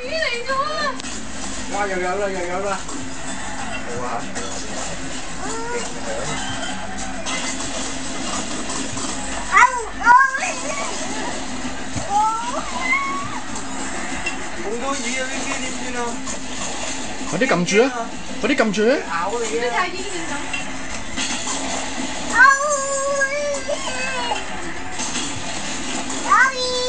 魚嚟咗啦！ 哇！又有啦，又有啦！好啊！勁響！好多魚啊！呢啲點算啊？ 快啲撳住啊！快啲撳住啊！ 咬你啊！ 太驚險咁。 Mommy!